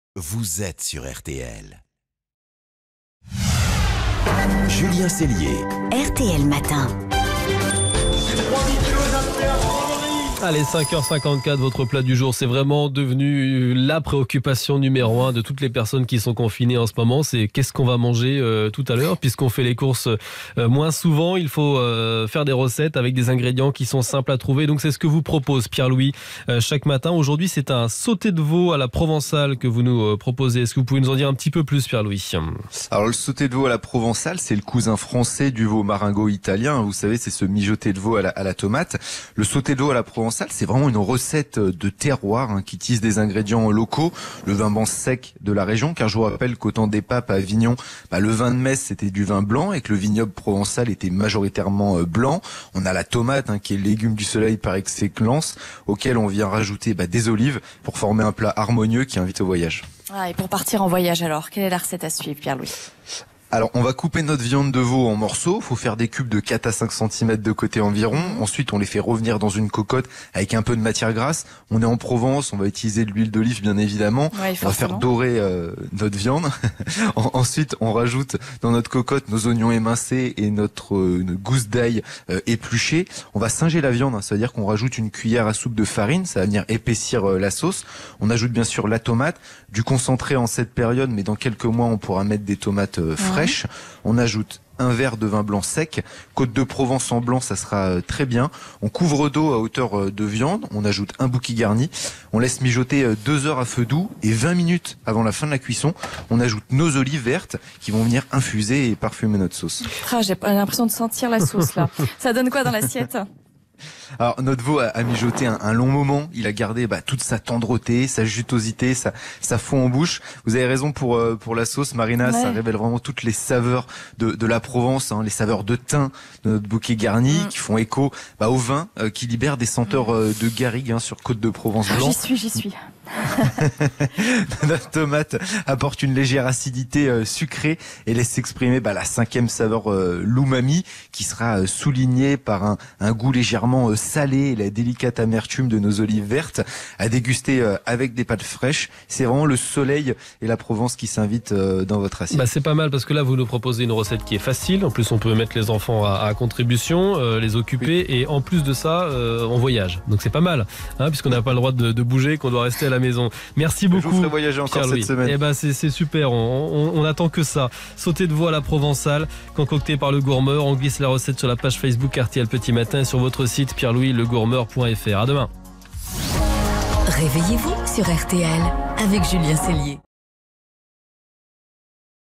Vous êtes sur RTL. Julien Cellier. RTL Matin. Allez, 5h54, votre plat du jour, c'est vraiment devenu la préoccupation numéro 1 de toutes les personnes qui sont confinées en ce moment. C'est qu'est-ce qu'on va manger tout à l'heure, puisqu'on fait les courses moins souvent. Il faut faire des recettes avec des ingrédients qui sont simples à trouver. Donc c'est ce que vous propose Pierre-Louis chaque matin. Aujourd'hui, c'est un sauté de veau à la provençale que vous nous proposez. Est-ce que vous pouvez nous en dire un petit peu plus, Pierre-Louis ? Alors le sauté de veau à la provençale, c'est le cousin français du veau maringot italien. Vous savez, c'est ce mijoté de veau à la tomate. Le sauté de veau à la provençale, c'est vraiment une recette de terroir qui utilise des ingrédients locaux, le vin blanc sec de la région, car je vous rappelle qu'au temps des papes à Avignon, le vin de Metz c'était du vin blanc et que le vignoble provençal était majoritairement blanc. On a la tomate qui est le légume du soleil par excellence, auquel on vient rajouter des olives pour former un plat harmonieux qui invite au voyage. Et pour partir en voyage alors, quelle est la recette à suivre, Pierre-Louis ? Alors, on va couper notre viande de veau en morceaux. Faut faire des cubes de 4 à 5 cm de côté environ. Ensuite, on les fait revenir dans une cocotte avec un peu de matière grasse. On est en Provence, on va utiliser de l'huile d'olive, bien évidemment. Ouais, on va faire dorer notre viande. Ensuite, on rajoute dans notre cocotte nos oignons émincés et notre une gousse d'ail épluchée. On va singer la viande, ça veut dire qu'on rajoute une cuillère à soupe de farine. Ça va venir épaissir la sauce. On ajoute bien sûr la tomate, du concentré en cette période, mais dans quelques mois, on pourra mettre des tomates fraîches. On ajoute un verre de vin blanc sec, Côte de Provence en blanc, ça sera très bien. On couvre d'eau à hauteur de viande, on ajoute un bouquet garni, on laisse mijoter 2 heures à feu doux et 20 minutes avant la fin de la cuisson, on ajoute nos olives vertes qui vont venir infuser et parfumer notre sauce. J'ai l'impression de sentir la sauce là. Ça donne quoi dans l'assiette ? Alors notre veau a mijoté un long moment, il a gardé toute sa tendreté, sa jutosité, sa fond en bouche. Vous avez raison pour la sauce, Marina, ouais. Ça révèle vraiment toutes les saveurs de la Provence, les saveurs de thym de notre bouquet garni qui font écho au vin qui libère des senteurs de garrigue sur Côte de Provence blanc. J'y suis. Notre tomate apporte une légère acidité sucrée et laisse s'exprimer la 5e saveur l'umami qui sera soulignée par un goût légèrement salé et la délicate amertume de nos olives vertes à déguster avec des pâtes fraîches. C'est vraiment le soleil et la Provence qui s'invitent dans votre assiette. C'est pas mal parce que là vous nous proposez une recette qui est facile. En plus on peut mettre les enfants à contribution, les occuper et en plus de ça on voyage. Donc c'est pas mal puisqu'on n'a pas le droit de bouger, qu'on doit rester à la maison. Merci beaucoup. Je vous ferai voyager encore cette semaine. C'est super, on attend que ça. Sauté de veau à la provençale, concocté par le gourmeur. On glisse la recette sur la page Facebook RTL Petit Matin et sur votre site pierrelouislegourmeur.fr. À demain. Réveillez-vous sur RTL avec Julien Cellier.